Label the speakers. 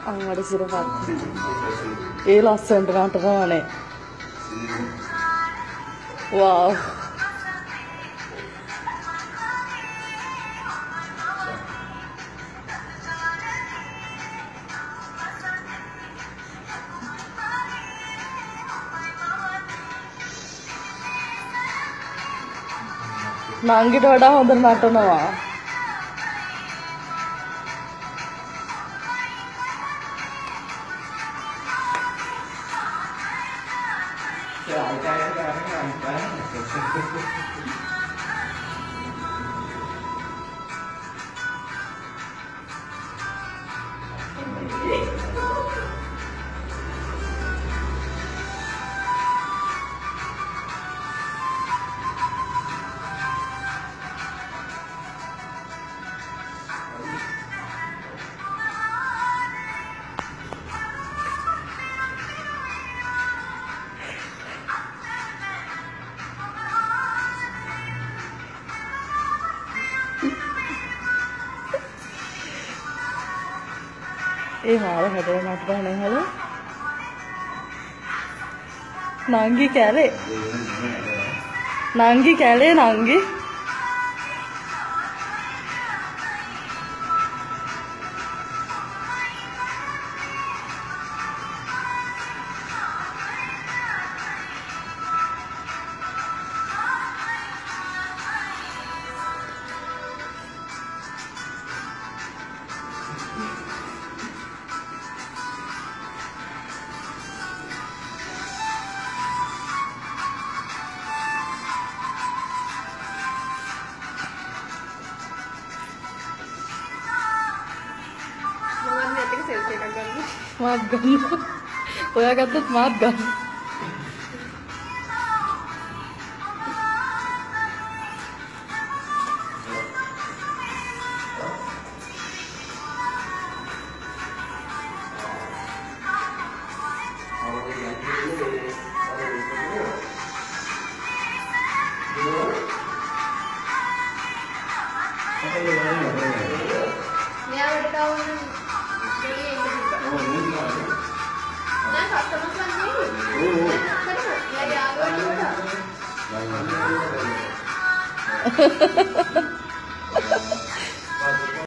Speaker 1: අම්මට සිරපත්. ඒ ලස්සනට නටනවානේ. Wow. නංගිට වඩා හොඳ නටනවා. ඒ මාර හැදේ නටනවා නේද? නංගි කැලේ. නංගි කැලේ නංගි. මාත් ගන්න. ඔයා ගත්තත් මාත් ගන්න. Ha ha ha ha.